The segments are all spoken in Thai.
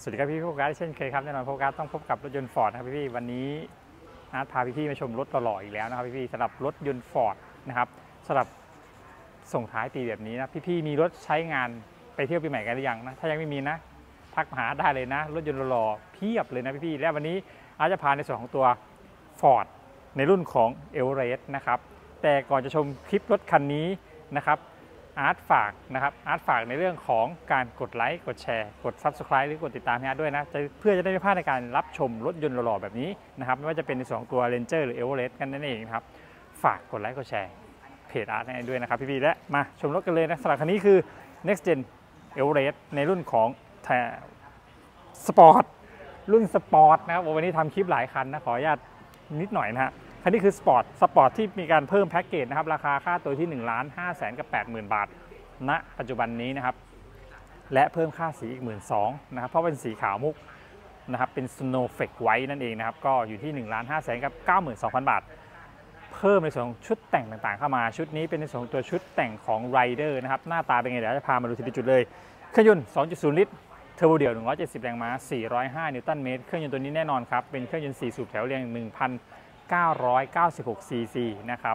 สวัสดีครับพี่โฟกัสเช่นเคยครับแน่นอนโฟกัสต้องพบกับรถยนต์ฟอร์ดนะครับพี่วันนี้อาร์ตพาพี่มาชมรถหล่อๆอีกแล้วนะครับพี่สำหรับรถยนต์ฟอร์ดนะครับสำหรับส่งท้ายปีแบบนี้นะพี่มีรถใช้งานไปเที่ยวปีใหม่กันหรือยังนะถ้ายังไม่มีนะทักมาหาได้เลยนะรถยนต์หล่อๆเพียบเลยนะพี่และวันนี้อาร์ตจะพาในส่วนของตัว Ford ในรุ่นของ Everest นะครับแต่ก่อนจะชมคลิปรถคันนี้นะครับอาร์ตฝากในเรื่องของการกดไลค์กดแชร์กด Subscribe หรือกดติดตามให้อาร์ตด้วยนะเพื่อจะได้ไม่พลาดในการรับชมรถยนต์หล่อๆแบบนี้นะครับไม่ว่าจะเป็นในส่วนของตัว Ranger หรือ Everest กันนั่นเองครับฝากกดไลค์กดแชร์เพจอาร์ตให้ด้วยนะครับพี่และมาชมรถกันเลยนะสำหรับคันนี้คือ Next Gen Everest ในรุ่นของสปอร์ตรุ่นสปอร์ตนะครับวันนี้ทำคลิปหลายคันนะขออนุญาตนิดหน่อยนะฮะคันนี้คือสปอร์ตที่มีการเพิ่มแพ็กเกจนะครับราคาค่าตัวที่ 1,580,000 บาทณปัจจุบันนี้นะครับและเพิ่มค่าสีอีก 12,000 นะครับเพราะเป็นสีขาวมุกนะครับเป็น Snowflake White นั่นเองนะครับก็อยู่ที่ 1,592,000 บาทเพิ่มในส่วนของชุดแต่งต่างๆเข้ามาชุดนี้เป็นในส่วนของตัวชุดแต่งของ Rider นะครับหน้าตาเป็นไงเดี๋ยวจะพามาดูทีละจุดเลยเครื่องยนต์ 2.0 ลิตรเทอร์โบเดี่ยว170 แรงม้า405 นิวตันเมตรเครื่องยนต์ตัวนี้แน่นอนครับเป็นเครื่องยนต์4สูบแถวเรียง 1,996 ซีซีนะครับ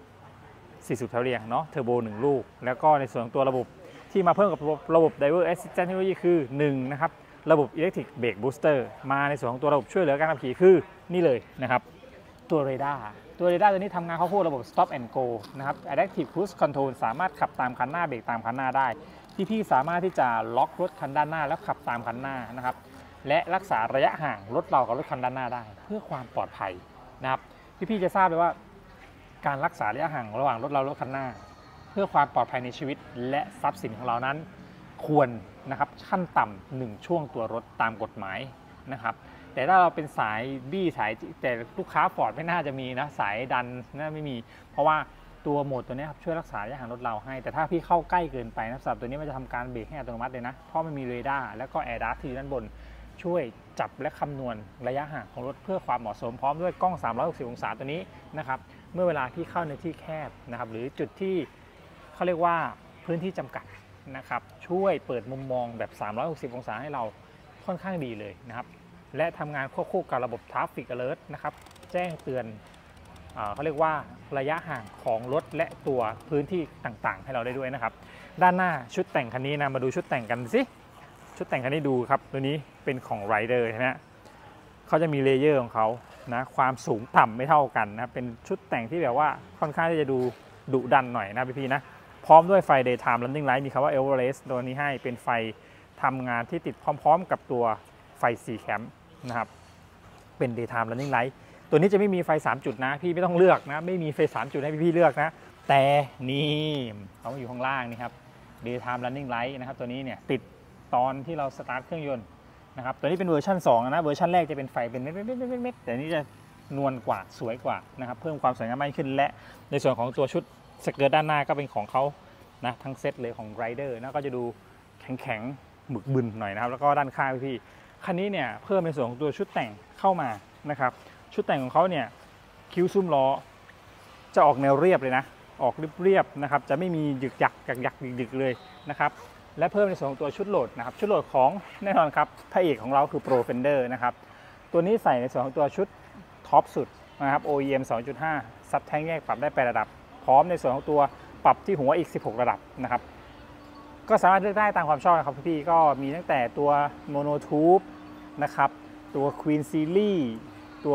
4สูบแถวเรียงเนาะเทอร์โบ1ลูกแล้วก็ในส่วนของตัวระบบที่มาเพิ่มกับระบบ Driver Assistance Technology คือ1นะครับระบบ Electric Brake Booster มาในส่วนของตัวระบบช่วยเหลือการขับขี่คือนี่เลยนะครับตัวเรดาร์ตัวนี้ทำงานเข้าคู่ระบบ Stop and Go นะครับ Adaptive Cruise Control สามารถขับตามคันหน้าเบรกตามคันหน้าได้พี่สามารถที่จะล็อกรถคันด้านหน้าแล้วขับตามคันหน้านะครับและรักษาระยะห่างรถเรากับรถคันด้านหน้าได้เพื่อความปลอดภัยนะครับพี่จะทราบเลยว่าการรักษาระยะห่างระหว่างรถเรารถคันหน้าเพื่อความปลอดภัยในชีวิตและทรัพย์สินของเรานั้นควรนะครับขั้นต่ำ1ช่วงตัวรถตามกฎหมายนะครับแต่ถ้าเราเป็นสายบี้สายแต่ลูกค้าฟอร์ดไม่น่าจะมีนะสายดันน่าไม่มีเพราะว่าตัวโหมดตัวนี้ครับช่วยรักษาระยะห่างรถเราให้แต่ถ้าพี่เข้าใกล้เกินไปนะสำหรับตัวนี้มันจะทำการเบรกให้อัตโนมัติเลยนะเพราะมันมีเรดาร์และก็แอร์ดักที่ด้านบนช่วยจับและคำนวณระยะห่างของรถเพื่อความเหมาะสมพร้อมด้วยกล้อง360องศาตัวนี้นะครับเมื่อเวลาที่เข้าในที่แคบนะครับหรือจุดที่เขาเรียกว่าพื้นที่จำกัดนะครับช่วยเปิดมุมมองแบบ360องศาให้เราค่อนข้างดีเลยนะครับและทำงานควบคู่กับระบบ Traffic Alert นะครับแจ้งเตือนเขาเรียกว่าระยะห่างของรถและตัวพื้นที่ต่างๆให้เราได้ด้วยนะครับด้านหน้าชุดแต่งคันนี้นะมาดูชุดแต่งกันสิชุดแต่งคันนี้ดูครับตัวนี้เป็นของ Rider ใช่ไหมเขาจะมีเลเยอร์ของเขานะความสูงต่ำไม่เท่ากันนะเป็นชุดแต่งที่แบบว่าค่อนข้างที่จะดูดุดันหน่อยนะพี่นะพร้อมด้วยไฟ Daytime Running Light มีคำว่า Everest ตัวนี้ให้เป็นไฟทำงานที่ติดพร้อมๆกับตัวไฟ C-Camp นะครับเป็น Daytime Running Light ตัวนี้จะไม่มีไฟ3จุดนะพี่ไม่ต้องเลือกนะไม่มีไฟ3จุดให้พี่เลือกนะแต่นี่เขาอยู่ข้างล่างนี่ครับ Daytime Running Light นะครับตัวนี้เนี่ยติดตอนที่เราสตาร์ทเครื่องยนต์นะครับตัวนี้เป็นเวอร์ชัน2นะเวอร์ชันแรกจะเป็นไฟเป็นเม็ดแต่นี้จะนวลกว่าสวยกว่านะครับเพิ่มความสวยงามมากขึ้นและในส่วนของตัวชุดสเกิร์ตด้านหน้าก็เป็นของเขานะทั้งเซตเลยของ Rider นะก็จะดูแข็งหมึกบึนหน่อยนะครับแล้วก็ด้านข้างพี่คันนี้เนี่ยเพิ่มในส่วนของตัวชุดแต่งเข้ามานะครับชุดแต่งของเขาเนี่ยคิ้วซุ้มล้อจะออกแนวเรียบเลยนะออกเรียบนะครับจะไม่มีหยึกหยักดึกเลยนะครับและเพิ่มในส่วนของตัวชุดโหลดนะครับชุดโหลดของแน่นอนครับพระเอกของเราคือ Pro Fender นะครับตัวนี้ใส่ในส่วนของตัวชุดท็อปสุดนะครับ OEM 2.5 ซับแท้งแยกปรับได้8ระดับพร้อมในส่วนของตัวปรับที่หัวอีก16ระดับนะครับก็สามารถเลือกได้ตามความชอบนะครับพี่ก็มีตั้งแต่ตัว Mono Tube นะครับตัว Queen Series ตัว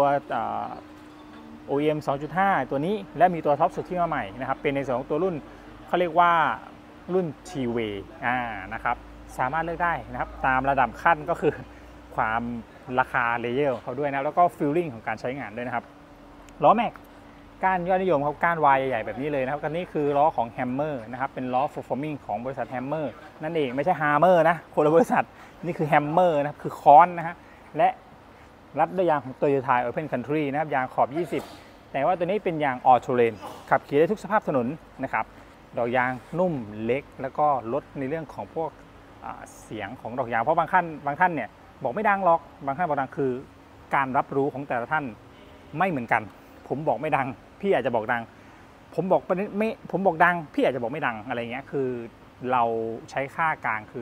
OEM 2.5 ตัวนี้และมีตัวท็อปสุดที่มาใหม่นะครับเป็นในส่วนของตัวรุ่นเขาเรียกว่ารุ่น T-Way นะครับสามารถเลือกได้นะครับตามระดับขั้นก็คือความราคาเลเยอร์ของเขาด้วยนะแล้วก็ฟีลลิ่งของการใช้งานด้วยนะครับล้อแม็กก้านยอดนิยมเขาก้านวายใหญ่ๆแบบนี้เลยนะครับกันนี้คือล้อของ Hammer นะครับเป็นล้อ performing ของบริษัท Hammer นั่นเองไม่ใช่ Hammer นะคนละบริษัทนี่คือ Hammer นะคือค้อนนะฮะและรัดด้วยยางของ Toyota Open Country นะครับยางขอบ20แต่ว่าตัวนี้เป็นยาง All Terrain ขับขี่ได้ทุกสภาพถนนนะครับดอกยางนุ่มเล็กแล้วก็ลดในเรื่องของพวกเสียงของดอกยางเพราะบางท่านเนี่ยบอกไม่ดังหรอกบางท่านบอกดังคือการรับรู้ของแต่ละท่านไม่เหมือนกันผมบอกไม่ดังพี่อาจจะบอกดังผมบอกดังพี่อาจจะบอกไม่ดังอะไรเงี้ยคือเราใช้ค่ากลางคือ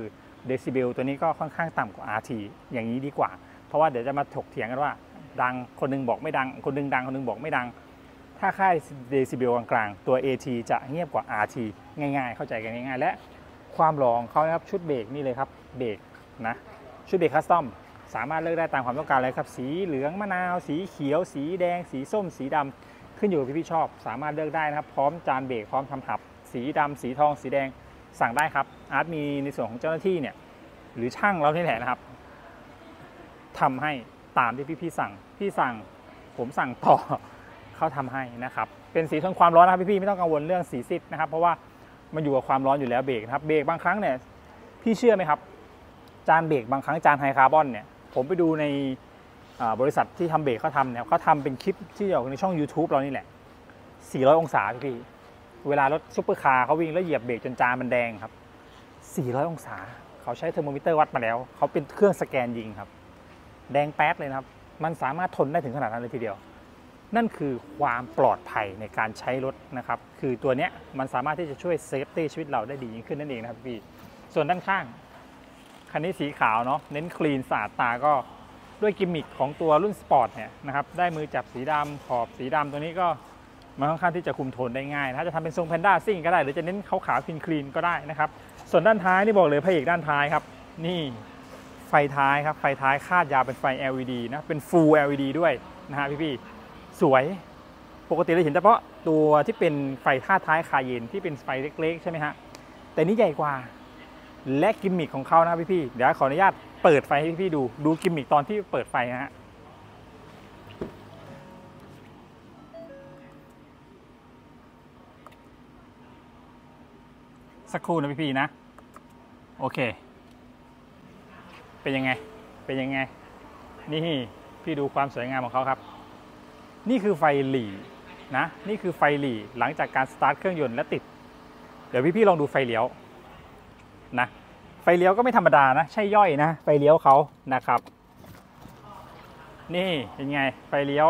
เดซิเบลตัวนี้ก็ค่อนข้างต่ำกว่า RT อย่างนี้ดีกว่าเพราะว่าเดี๋ยวจะมาถกเถียงกันว่าดังคนนึงบอกไม่ดังคนนึงดังคนนึงบอกไม่ดังถ้าค่าเดซิเบลกลางๆตัว AT จะเงียบกว่า RT ง่ายๆเข้าใจกันง่ายๆและความหล่อของเขานะครับชุดเบรกนี่เลยครับเบรกนะชุดเบรกคัสตอมสามารถเลือกได้ตามความต้องการเลยครับสีเหลืองมะนาวสีเขียวสีแดงสีส้มสีดำขึ้นอยู่กับพี่ชอบสามารถเลือกได้นะครับพร้อมจานเบรกพร้อมทำหับสีดำสีทองสีแดงสั่งได้ครับอาร์ตมีในส่วนของเจ้าหน้าที่เนี่ยหรือช่างเรานี่แหละนะครับทำให้ตามที่พี่สั่งผมสั่งต่อเขาทำให้นะครับเป็นสีทนความร้อนนะครับพี่ไม่ต้องกังวลเรื่องสีซิดนะครับเพราะว่ามันอยู่กับความร้อนอยู่แล้วเบรกนะครับเบรกบางครั้งเนี่ยพี่เชื่อไหมครับจานเบรกบางครั้งจานไฮคาร์บอนเนี่ยผมไปดูในบริษัทที่ทำเบรกเขาทำเนี่ยเขาทำเป็นคลิปที่อยู่ในช่อง YouTube เรานี่แหละ400องศาพี่เวลารถซุปเปอร์คาร์เขาวิ่งแล้วเหยียบเบรกจนจานมันแดงครับ400องศาเขาใช้เทอร์โมมิเตอร์วัดมาแล้วเขาเป็นเครื่องสแกนยิงครับแดงแป๊ดเลยนะครับมันสามารถทนได้ถึงขนาดนั้นเลยทีเดียวนั่นคือความปลอดภัยในการใช้รถนะครับคือตัวนี้มันสามารถที่จะช่วยเซฟตี้ชีวิตเราได้ดียิ่งขึ้นนั่นเองนะครับพี่ส่วนด้านข้างคันนี้สีขาวเนาะเน้นคลีนสะอาดตาก็ด้วยกิมมิคของตัวรุ่นสปอร์ตเนี่ยนะครับได้มือจับสีดำขอบสีดำตัวนี้ก็มันค่อนข้างที่จะคุมโทนได้ง่ายถ้าจะทำเป็นทรงแพนด้าซิ่งก็ได้หรือจะเน้นขาวๆคลีนก็ได้นะครับส่วนด้านท้ายนี่บอกเลยพระเอกด้านท้ายครับนี่ไฟท้ายครับไฟท้ายคาดยาวเป็นไฟ LED นะเป็น Full LED ด้วยนะฮะพี่สวยปกติเราเห็นเฉพาะตัวที่เป็นไฟท่าท้ายคาเยนที่เป็นไฟเล็กๆใช่ไหมฮะแต่นี่ใหญ่กว่าและกิมมิคของเขานะพี่เดี๋ยวขออนุญาตเปิดไฟให้พี่ดูกิมมิคตอนที่เปิดไฟนะฮะสักครู่นะพี่นะโอเคเป็นยังไงนี่พี่ดูความสวยงามของเขาครับนี่คือไฟหลีนะนี่คือไฟหลีหลังจากการสตาร์ทเครื่องยนต์และติดเดี๋ยวพี่ลองดูไฟเลี้ยวนะไฟเลี้ยวก็ไม่ธรรมดานะใช่ย่อยนะไฟเลี้ยวเขานะครับนี่เป็นไงไฟเลี้ยว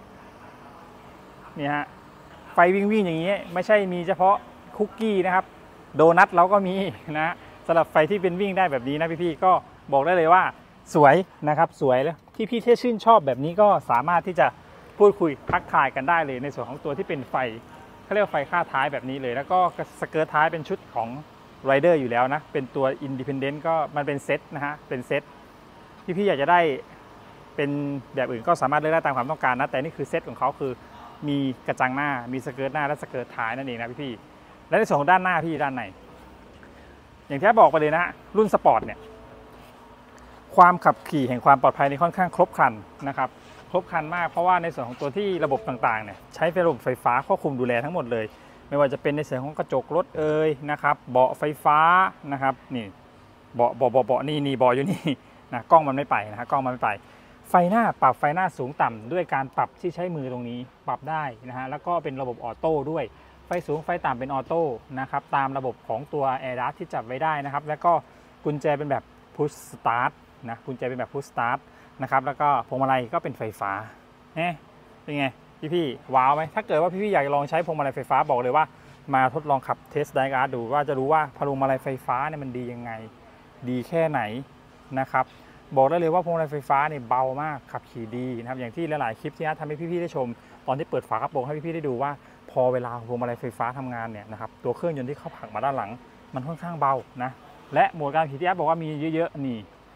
นี่ฮะไฟวิ่งอย่างนี้ไม่ใช่มีเฉพาะคุกกี้นะครับโดนัทเราก็มีนะสำหรับไฟที่เป็นวิ่งได้แบบนี้นะพี่ก็บอกได้เลยว่าสวยนะครับสวยแล้วพี่ที่ชื่นชอบแบบนี้ก็สามารถที่จะพูดคุยทักทายกันได้เลยในส่วนของตัวที่เป็นไฟเขาเรียกว่าไฟคาดท้ายแบบนี้เลยแล้วก็สเกิร์ตท้ายเป็นชุดของไรเดอร์อยู่แล้วนะเป็นตัว Independent ก็มันเป็นเซตนะฮะเป็นเซตพี่อยากจะได้เป็นแบบอื่นก็สามารถเลือกได้ตามความต้องการนะแต่นี่คือเซตของเขาคือมีกระจังหน้ามีสเกิร์ตหน้าและสเกิร์ตท้ายนั่นเองนะพี่และในส่วนของด้านหน้าพี่ด้านในอย่างที่บอกไปเลยนะรุ่นสปอร์ตเนี่ยความขับขี่แห่งความปลอดภัยในค่อนข้างครบครันนะครับครบครันมากเพราะว่าในส่วนของตัวที่ระบบต่างๆเนี่ยใช้ระบบไฟฟ้าควบคุมดูแลทั้งหมดเลยไม่ว่าจะเป็นในส่วนของกระจกรถนะครับเบาะไฟฟ้านะครับนี่เบาะนี่เบาะอยู่นี่นะกล้องมันไม่ไปนะฮะกล้องมันไม่ไปไฟหน้าปรับไฟหน้าสูงต่ำด้วยการปรับที่ใช้มือตรงนี้ปรับได้นะฮะแล้วก็เป็นระบบออโต้ด้วยไฟสูงไฟต่ำเป็นออโต้นะครับตามระบบของตัว ADAS ที่จับไว้ได้นะครับแล้วก็กุญแจเป็นแบบ Push Start นะกุญแจเป็นแบบ Push Start นะครับแล้วก็พวงมาลัยก็เป็นไฟฟ้าเป็นไงพี่ว้าวไหมถ้าเกิดว่าพี่อยากลองใช้พวงมาลัยไฟฟ้าบอกเลยว่ามาทดลองขับเทสไดอาร์ตดูว่าจะรู้ว่าพวงมาลัยไฟฟ้าเนี่ยมันดียังไงดีแค่ไหนนะครับบอกได้เลยว่าพวงมาลัยไฟฟ้าเนี่ยเบามากขับขี่ดีนะครับอย่างที่หลายๆคลิปที่ทำให้พี่ๆได้ชมตอนที่เปิดฝากระโปรงให้พี่ๆได้ดูว่าพอเวลาพวงมาลัยไฟฟ้าทำงานเนี่ยนะครับตัวเครื่องยนต์ที่เข้าผลักมาด้านหลังมันค่อนข้างเบานะและโหมดการขี่ที่แอปบอกว่ามีเยอะๆนี่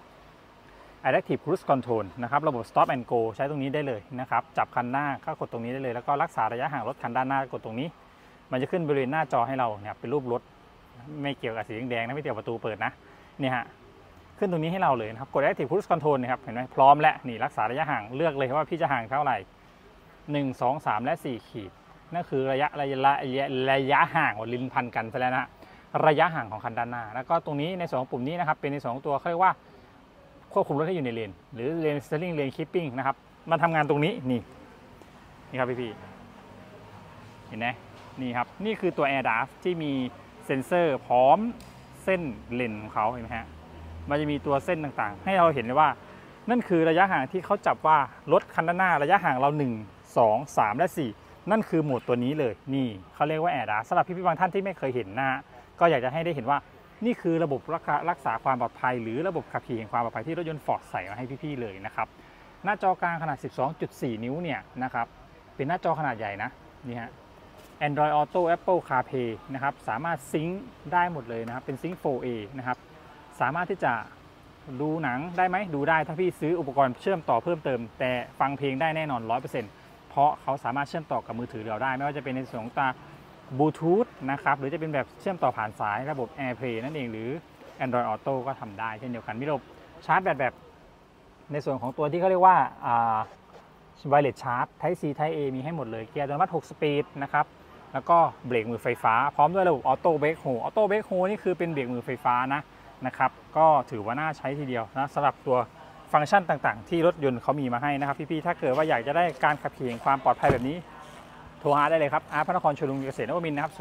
Adaptive Cruise Control นะครับระบบ Stop and Go ใช้ตรงนี้ได้เลยนะครับจับคันหน้าก็กดตรงนี้ได้เลยแล้วก็รักษาระยะห่างรถคันด้านหน้ากดตรงนี้มันจะขึ้นบริเวณหน้าจอให้เราเนี่ยเป็นรูปรถไม่เกี่ยวกับสีแดงๆนะไม่เกี่ยวกับประตูเปิดนะนี่ฮะขึ้นตรงนี้ให้เราเลยนะครับกด Adaptive Cruise Control นะครับเห็นไหมพร้อมและนี่รักษาระยะห่างเลือกเลยว่าพี่จะห่างเท่าไหร่1 2 3 และ 4 ขีดนั่นคือระยะห่างลิ้นพันกันไปแล้วนะระยะห่างของคันด้านหน้าแล้วก็ตรงนี้ในส่วนของปุ่มนี้นะครับเป็นในส่วนของตัวเขาเรียกว่าควบคุมรถให้อยู่ในเลนหรือเลนสเตอร์ลิงเลนคีปปิ้งนะครับมันทำงานตรงนี้นี่ครับพี่เห็นไหมนี่ครับนี่คือตัว ADAS ที่มีเซ็นเซอร์พร้อมเส้นเลนของเขาเห็นไหมฮะมันจะมีตัวเส้นต่างๆให้เราเห็นเลยว่านั่นคือระยะห่างที่เขาจับว่ารถคันด้านหน้าระยะห่างเรา1 2 3 และ 4นั่นคือโหมดตัวนี้เลยนี่เขาเรียกว่า ADAS สำหรับพี่ๆบางท่านที่ไม่เคยเห็นนะก็อยากจะให้ได้เห็นว่านี่คือระบบรักษาความปลอดภัยหรือระบบขับขี่แห่งความปลอดภัยที่รถยนต์ Ford ใส่มาให้พี่ๆเลยนะครับหน้าจอกลางขนาด 12.4 นิ้วเนี่ยนะครับเป็นหน้าจอขนาดใหญ่นะนี่ฮะ Android Auto Apple CarPlay นะครับสามารถซิงค์ได้หมดเลยนะครับเป็นซิงค์ 4A นะครับสามารถที่จะดูหนังได้ไหมดูได้ถ้าพี่ซื้ออุปกรณ์เชื่อมต่อเพิ่มเติมแต่ฟังเพลงได้แน่นอน 100%เพราะเขาสามารถเชื่อมต่อกับมือถือเราได้ไม่ว่าจะเป็นในส่วนของบลูทูธนะครับหรือจะเป็นแบบเชื่อมต่อผ่านสายระบบ AirPlay นั่นเองหรือ Android Auto ก็ทำได้เช่นเดียวกันมีระบบชาร์จแบตแบบในส่วนของตัวที่เขาเรียกว่าWireless Charge Type C Type A มีให้หมดเลยเกียร์อัตโนมัติ6 สปีดนะครับแล้วก็เบรกมือไฟฟ้าพร้อมด้วยระบบ Auto Brake Hold Auto Brake Hold นี่คือเป็นเบรกมือไฟฟ้านะครับก็ถือว่าน่าใช้ทีเดียวนะสำหรับตัวฟังก์ชันต่างๆที่รถยนต์เขามีมาให้นะครับพี่ๆถ้าเกิดว่าอยากจะได้การขับขี่ความปลอดภัยแบบนี้โทรหาได้เลยครับอาร์ตพระนครโชว์รูมเกษตรนวมินทร์นะครับ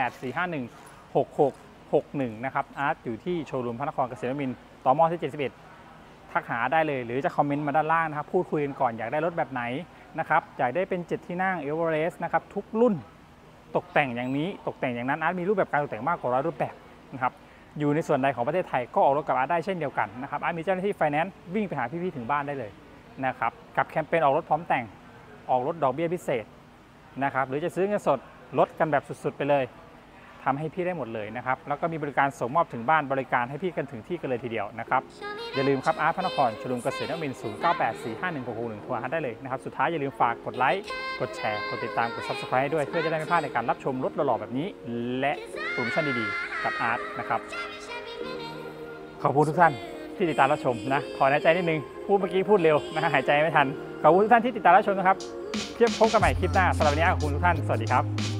0984516661นะครับอาร์ตอยู่ที่โชว์รูมพระนครเกษตรนวมินทร์ต่อมอที่71ทักหาได้เลยหรือจะคอมเมนต์มาด้านล่างนะครับพูดคุยกันก่อนอยากได้รถแบบไหนนะครับอยากได้เป็น7ที่นั่งเอเวอเรสต์นะครับทุกรุ่นตกแต่งอย่างนี้ตกแต่งอย่างนั้นอาร์ตมีรูปแบบการตกแต่งมากกว่า100 รูปแบบนะครับอยู่ในส่วนใดของประเทศไทยก็ออกรถกับอาร์ตได้เช่นเดียวกันนะครับอาร์ตมีเจ้าหน้าที่ไฟแนนซ์วิ่งไปหาพี่ๆถึงบ้านได้เลยนะครับกับแคมเปญออกรถพร้อมแต่งออกรถดอกเบี้ยพิเศษนะครับหรือจะซื้อเงินสดลดกันแบบสุดๆไปเลยทำให้พี่ได้หมดเลยนะครับแล้วก็มีบริการส่งมอบถึงบ้านบริการให้พี่กันถึงที่กันเลยทีเดียวนะครับอย่าลืมครับอาร์ตพระนครโชว์รูมเกษตรนวมินทร์0984516661โทรหาได้เลยนะครับสุดท้ายอย่าลืมฝากกดไลค์กดแชร์กดติดตามกด Subscribe ให้ด้วยเพื่อจะได้ไม่พลาดในการรับชมรถหล่อๆแบบนี้และโปรโมชั่นดีๆกับอาร์ตนะครับขอบคุณทุกท่านที่ติดตามรับชมนะขอแนะใจนิดนึงพูดเมื่อกี้พูดเร็วนะหายใจไม่ทันขอบคุณทุกท่านที่ติดตามรับชมนะครับพบกันใหม่คลิปหน้าสำหรับวันนี้ขอบคุณทุกท่านสวัสดีครับ